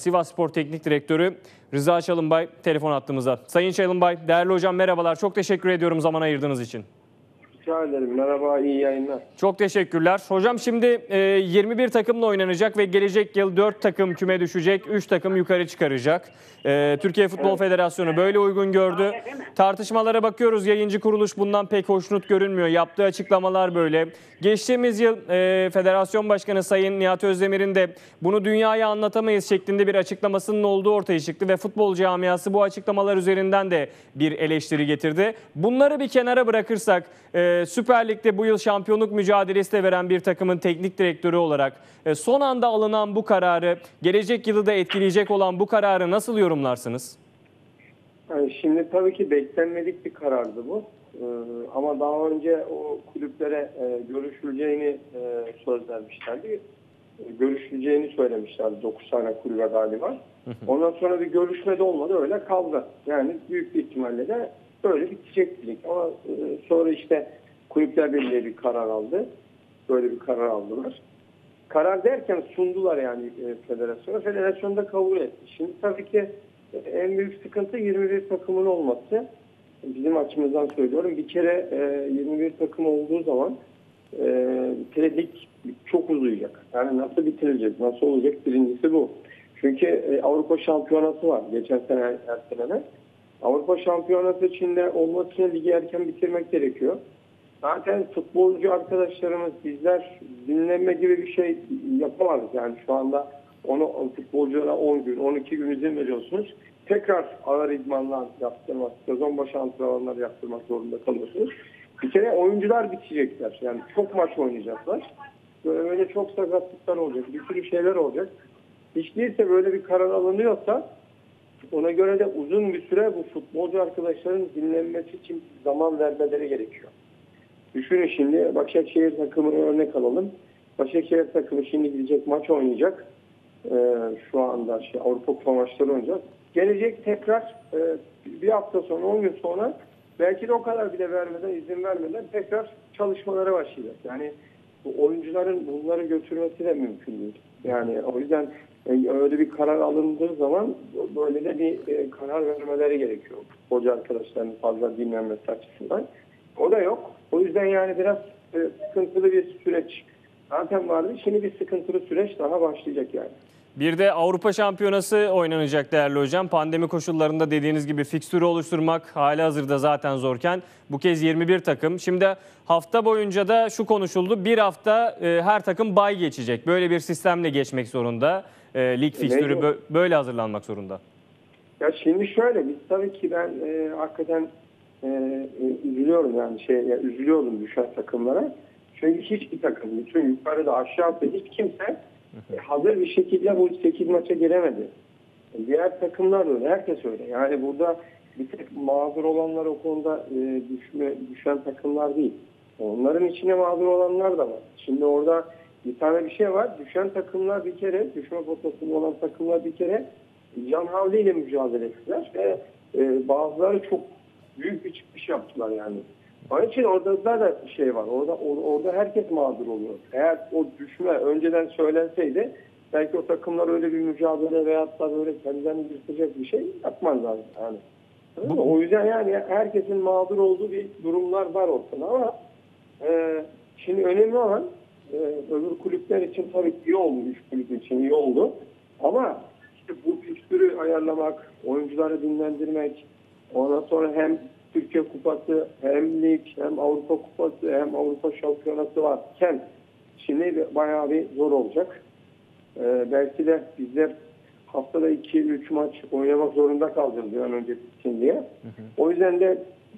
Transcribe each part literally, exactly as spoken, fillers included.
Sivasspor Teknik Direktörü Rıza Çalınbay telefon hattımızda. Sayın Çalınbay, değerli hocam merhabalar. Çok teşekkür ediyorum zaman ayırdığınız için. Rica ederim. Merhaba, iyi yayınlar. Çok teşekkürler. Hocam şimdi yirmi bir takımla oynanacak ve gelecek yıl dört takım küme düşecek, üç takım yukarı çıkaracak. Türkiye Futbol evet. Federasyonu böyle uygun gördü. Tartışmalara bakıyoruz. Yayıncı kuruluş bundan pek hoşnut görünmüyor. Yaptığı açıklamalar böyle. Geçtiğimiz yıl e, Federasyon Başkanı Sayın Nihat Özdemir'in de bunu dünyaya anlatamayız şeklinde bir açıklamasının olduğu ortaya çıktı ve futbol camiası bu açıklamalar üzerinden de bir eleştiri getirdi. Bunları bir kenara bırakırsak e, Süper Lig'de bu yıl şampiyonluk mücadelesi de veren bir takımın teknik direktörü olarak e, son anda alınan bu kararı, gelecek yılı da etkileyecek olan bu kararı nasıl yorumlarsınız? Yani şimdi tabii ki beklenmedik bir karardı bu. Ee, ama daha önce o kulüplere e, görüşüleceğini e, söz vermişlerdi. E, görüşüleceğini söylemişlerdi dokuz tane kulübe galiba. Ondan sonra bir görüşme de olmadı, öyle kaldı. Yani büyük bir ihtimalle de böyle bitecek dedik. Ama e, sonra işte Kulüpler Birliği bir karar aldı. Böyle bir karar aldılar. Karar derken sundular yani e, federasyona. Federasyon da kabul etti. Şimdi tabii ki e, en büyük sıkıntı yirmi bir takımın olması. Bizim açımızdan söylüyorum. Bir kere e, yirmi bir takım olduğu zaman e, bir kere lig çok uzayacak. Yani nasıl bitirilecek, nasıl olacak, birincisi bu. Çünkü e, Avrupa Şampiyonası var. Geçen sene ertelenen. Avrupa Şampiyonası içinde olması için ligi erken bitirmek gerekiyor. Zaten futbolcu arkadaşlarımız, bizler dinlenme gibi bir şey yapamadık. Yani şu anda onu futbolculara on gün, on iki gün izin veriyorsunuz. Tekrar ağır idmanlar yaptırmak, sezon başı antrenmanlar yaptırmak zorunda kalıyorsunuz. Bir kere oyuncular bitecekler. Yani çok maç oynayacaklar. Böyle çok sakatlıklar olacak, bir sürü şeyler olacak. Hiç değilse böyle bir karar alınıyorsa ona göre de uzun bir süre bu futbolcu arkadaşların dinlenmesi için zaman vermeleri gerekiyor. Düşünün şimdi Başakşehir takımını örnek alalım. Başakşehir takımı şimdi gidecek, maç oynayacak. Ee, şu anda şey, Avrupa Kupa maçları oynayacak. Gelecek tekrar e, bir hafta sonra, on gün sonra belki de o kadar bile vermeden, izin vermeden tekrar çalışmalara başlayacak. Yani bu oyuncuların bunları götürmesi de mümkün değil. Yani o yüzden e, öyle bir karar alındığı zaman böyle de bir e, karar vermeleri gerekiyor. Futbolcu arkadaşlarının fazla dinlenmesi açısından. O da yok. O yüzden yani biraz e, sıkıntılı bir süreç zaten vardı. Şimdi bir sıkıntılı süreç daha başlayacak yani. Bir de Avrupa Şampiyonası oynanacak değerli hocam. Pandemi koşullarında dediğiniz gibi fikstürü oluşturmak halihazırda zaten zorken bu kez yirmi bir takım. Şimdi hafta boyunca da şu konuşuldu. Bir hafta e, her takım bay geçecek. Böyle bir sistemle geçmek zorunda. E, lig fikstürü bö- böyle hazırlanmak zorunda. Ya şimdi şöyle, biz tabii ki ben e, hakikaten e, e, üzülüyorum yani şey ya, üzülüyorum düşen takımlara. Çünkü hiçbir takım, bütün yukarıda aşağıda hiç kimse e, hazır bir şekilde bu sekiz maça gelemedi. E, diğer takımlar da öyle, herkes öyle. Yani burada bir tek mağdur olanlar o konuda e, düşme, düşen takımlar değil. Onların içine mağdur olanlar da var. Şimdi orada bir tane bir şey var. Düşen takımlar bir kere, düşme potasında olan takımlar bir kere can havliyle mücadele ettiler ve e, bazıları çok büyük bir çıkış yaptılar yani. Onun için orada da bir şey var. Orada orada herkes mağdur oluyor. Eğer o düşme önceden söylenseydi belki o takımlar öyle bir mücadele veyahut da böyle kendilerini yırtacak bir şey yapmazlar yani. Bu... O yüzden yani herkesin mağdur olduğu bir durumlar var ortada ama e, şimdi önemli olan e, öbür kulüpler için tabii iyi oldu. Üç kulüp için iyi oldu. Ama işte bu fikstürü ayarlamak, oyuncuları dinlendirmek, ondan sonra hem Türkiye Kupası, hem lig, hem Avrupa Kupası, hem Avrupa Şampiyonası varken şimdi bayağı bir zor olacak. Ee, belki de bizler haftada iki üç maç oynamak zorunda kalacağız bir an önce bitsin diye. Hı hı. O yüzden de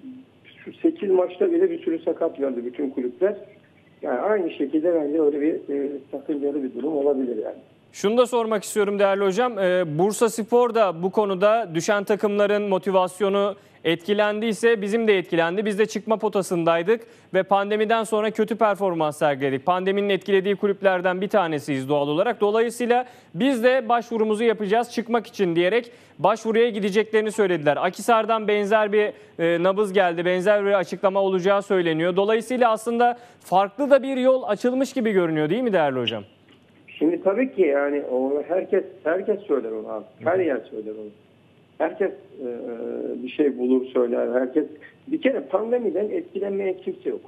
şu sekiz maçta bile bir sürü sakat geldi bütün kulüpler. Yani aynı şekilde bence öyle bir e, sakıncalı bir durum olabilir yani. Şunu da sormak istiyorum değerli hocam. Ee, Bursaspor da bu konuda düşen takımların motivasyonu etkilendiyse bizim de etkilendi. Biz de çıkma potasındaydık ve pandemiden sonra kötü performans sergiledik. Pandeminin etkilediği kulüplerden bir tanesiyiz doğal olarak. Dolayısıyla biz de başvurumuzu yapacağız çıkmak için diyerek başvuruya gideceklerini söylediler. Akhisar'dan benzer bir e, nabız geldi, benzer bir açıklama olacağı söyleniyor. Dolayısıyla aslında farklı da bir yol açılmış gibi görünüyor değil mi değerli hocam? Şimdi tabii ki yani o herkes herkes söyler onu abi. Her yer söyler onu. Herkes e, bir şey bulur söyler. Herkes bir kere pandemiden etkilenmeyen kimse yok.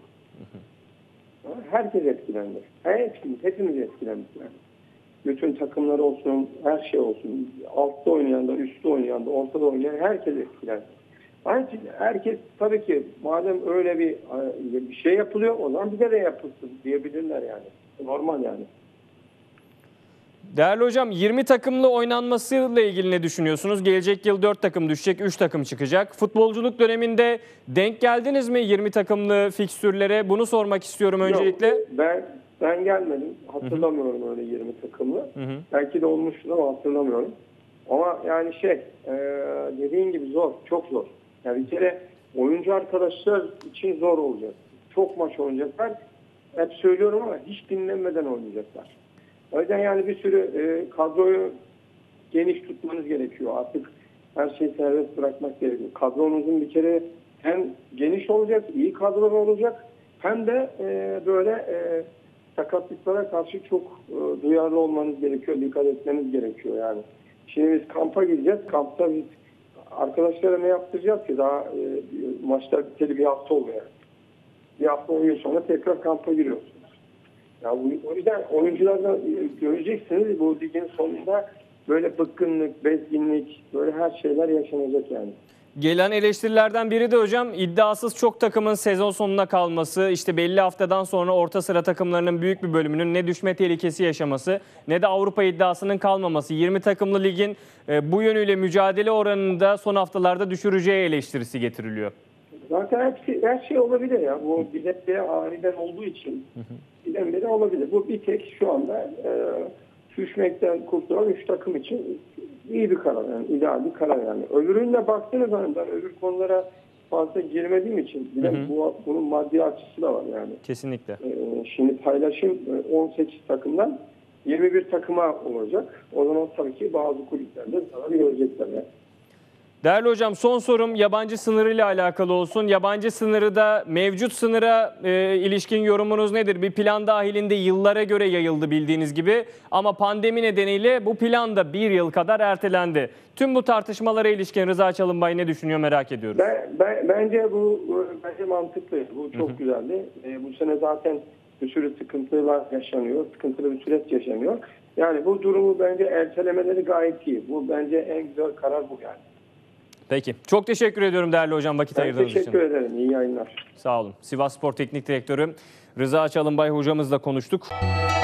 Herkes etkilendi. Hepimiz, hepimiz etkilendik yani. Bütün takımlar olsun, her şey olsun. Altta oynayan da, üstte oynayan da, ortada oynayan herkes etkilendi. Herkes, herkes tabii ki madem öyle bir bir şey yapılıyor, o zaman bize de yapılsın diyebilirler yani. Normal yani. Değerli hocam, yirmi takımlı oynanmasıyla ilgili ne düşünüyorsunuz? Gelecek yıl dört takım düşecek, üç takım çıkacak. Futbolculuk döneminde denk geldiniz mi yirmi takımlı fikstürlere? Bunu sormak istiyorum öncelikle. Yok, ben ben gelmedim. Hatırlamıyorum Hı-hı. öyle yirmi takımlı. Hı-hı. Belki de olmuştur ama hatırlamıyorum. Ama yani şey, e, dediğin gibi zor, çok zor. Yani bir kere oyuncu arkadaşlar için zor olacak. Çok maç oynayacaklar. Hep söylüyorum ama hiç dinlenmeden oynayacaklar. O yüzden yani bir sürü e, kadroyu geniş tutmanız gerekiyor. Artık her şeyi serbest bırakmak gerekiyor. Kadronuzun bir kere hem geniş olacak, iyi kadro olacak, hem de e, böyle e, sakatlıklara karşı çok e, duyarlı olmanız gerekiyor, dikkat etmeniz gerekiyor yani. Şimdi biz kampa gideceğiz. Kampta biz arkadaşlara ne yaptıracağız ki? Daha e, maçlar biteli bir hafta oluyor yani. Bir hafta on gün sonra tekrar kampa giriyorsunuz. Ya bu, o yüzden oyuncularla göreceksiniz bu ligin sonunda böyle bıkkınlık, bezginlik, böyle her şeyler yaşanacak yani. Gelen eleştirilerden biri de hocam iddiasız çok takımın sezon sonuna kalması, işte belli haftadan sonra orta sıra takımlarının büyük bir bölümünün ne düşme tehlikesi yaşaması ne de Avrupa iddiasının kalmaması. yirmi takımlı ligin bu yönüyle mücadele oranını da son haftalarda düşüreceği eleştirisi getiriliyor. Zaten hepsi, her şey olabilir ya. Bu biletlere aniden olduğu için bilenleri olabilir. Bu bir tek şu anda e, düşmekten kurtulan üç takım için iyi bir karar yani, ideal bir karar yani. Öbürüne baktığınız zaman ben öbür konulara fazla girmediğim için bilen, hı hı. Bu, bunun maddi açısı da var yani. Kesinlikle. E, şimdi paylaşım on sekiz takımdan yirmi bir takıma olacak. O zaman tabii ki bazı kulüplerde zarar görecekler yani. Değerli hocam, son sorum yabancı sınırıyla alakalı olsun. Yabancı sınırı da mevcut sınıra e, ilişkin yorumunuz nedir? Bir plan dahilinde yıllara göre yayıldı bildiğiniz gibi. Ama pandemi nedeniyle bu plan da bir yıl kadar ertelendi. Tüm bu tartışmalara ilişkin Rıza Çalınbay ne düşünüyor merak ediyoruz. Ben, ben, bence bu bence mantıklı. Bu çok hı hı. güzeldi. E, bu sene zaten bir sürü sıkıntılar yaşanıyor. Sıkıntılı bir süreç yaşanıyor. Yani bu durumu bence ertelemeleri gayet iyi. Bu bence en güzel karar bu yani. Peki. Çok teşekkür ediyorum değerli hocam vakit ben ayırdığınız için. Teşekkür ederim. İyi yayınlar. Sağ olun. Sivas Spor Teknik Direktörü Rıza Çalınbay hocamızla konuştuk.